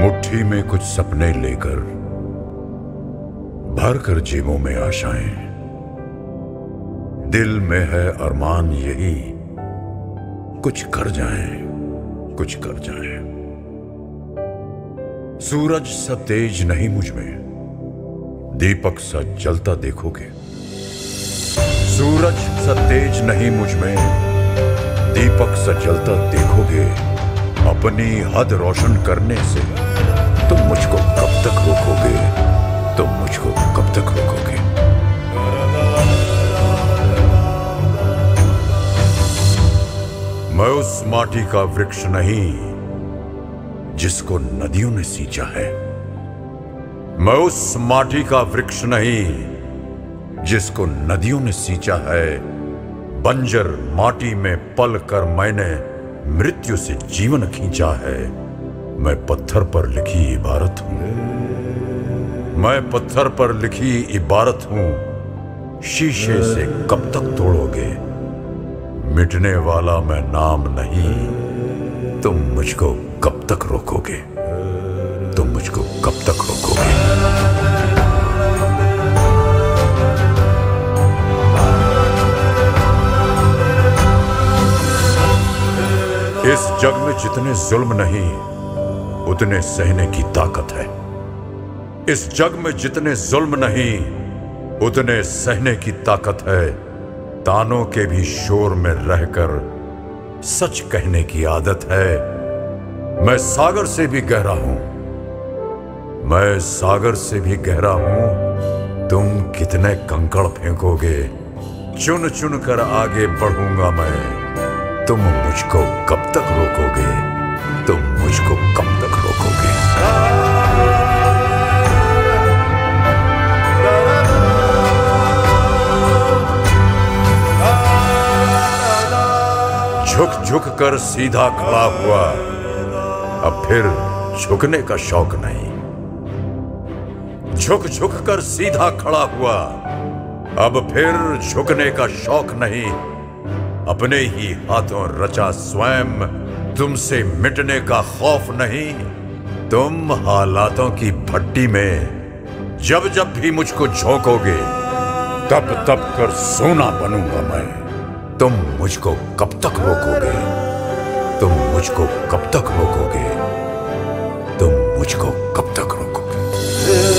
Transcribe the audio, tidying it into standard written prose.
मुट्ठी में कुछ सपने लेकर भर कर जेबों में आशाएं, दिल में है अरमान यही कुछ कर जाएं, कुछ कर जाएं। सूरज सा तेज नहीं मुझ में, दीपक सा जलता देखोगे। सूरज सा तेज नहीं मुझ में, दीपक सा जलता देखोगे। अपनी हद रोशन करने से तुम मुझको कब तक रोकोगे? तुम मुझको कब तक रोकोगे? मैं उस माटी का वृक्ष नहीं जिसको नदियों ने सींचा है। मैं उस माटी का वृक्ष नहीं जिसको नदियों ने सींचा है। बंजर माटी में पल कर मैंने मृत्यु से जीवन खींचा है। मैं पत्थर पर लिखी इबारत हूं। मैं पत्थर पर लिखी इबारत हूं। शीशे से कब तक तोड़ोगे? मिटने वाला मैं नाम नहीं। तुम मुझको कब तक रोकोगे? तुम मुझको कब तक रोकोगे? इस जग में जितने जुल्म नहीं उतने सहने की ताकत है। इस जग में जितने जुल्म नहीं उतने सहने की ताकत है। तानों के भी शोर में रहकर सच कहने की आदत है। मैं सागर से भी गहरा हूं। मैं सागर से भी गहरा हूं। तुम कितने कंकड़ फेंकोगे? चुन चुन कर आगे बढ़ूंगा मैं। तुम मुझको कब तक रोकोगे? तुम मुझको कब तक रोकोगे? झुक झुक कर सीधा खड़ा हुआ, अब फिर झुकने का शौक नहीं। झुक झुक कर सीधा खड़ा हुआ, अब फिर झुकने का शौक नहीं। अपने ही हाथों रचा स्वयं, तुमसे मिटने का खौफ नहीं। तुम हालातों की भट्टी में जब जब भी मुझको झोंकोगे, तब तब कर सोना बनूंगा मैं। तुम मुझको कब तक रोकोगे? तुम मुझको कब तक रोकोगे? तुम मुझको कब तक रोकोगे?